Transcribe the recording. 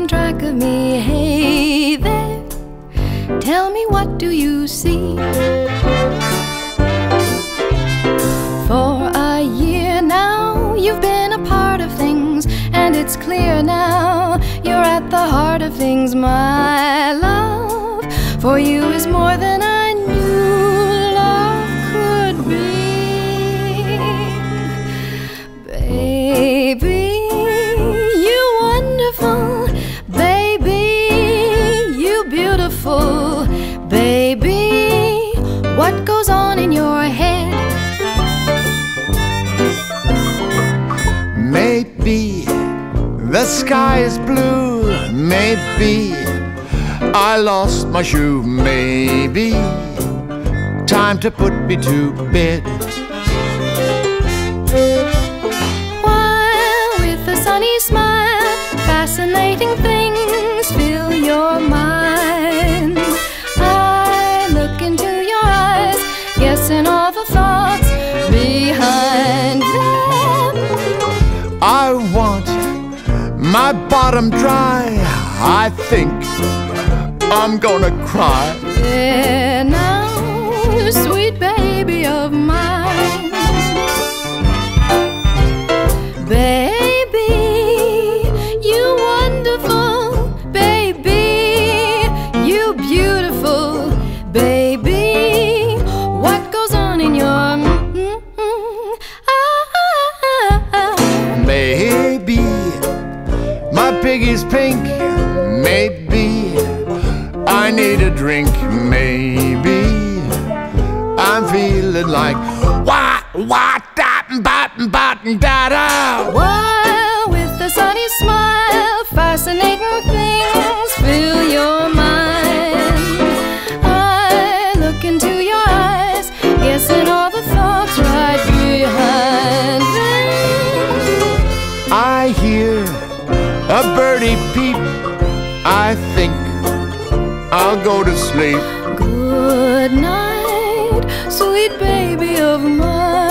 keeping track of me. Hey there, tell me, what do you see? For a year now you've been a part of things, and it's clear now you're at the heart of things. My love for you is more than I knew love could be. Baby, you wonderful. Baby, you beautiful. Baby, what goes on in your head? Maybe the sky is blue. Maybe I lost my shoe. Maybe time to put me to bed. While with a sunny smile, fascinating things fill your mind. I look into your eyes, guessing all the thoughts behind them. I want my bottom dry. I think I'm gonna cry. There now, sweet baby of mine. Baby, you wonderful. Baby, you beautiful. Baby, what goes on in your Maybe my piggy's pink. Maybe I need a drink. Maybe I'm feeling like wah wah da ba ba da da. While with a sunny smile, fascinating things fill your mind. I look into your eyes, guessing all the thoughts right behind them. I hear a birdie peep. I think I'll go to sleep. Good night, sweet baby of mine.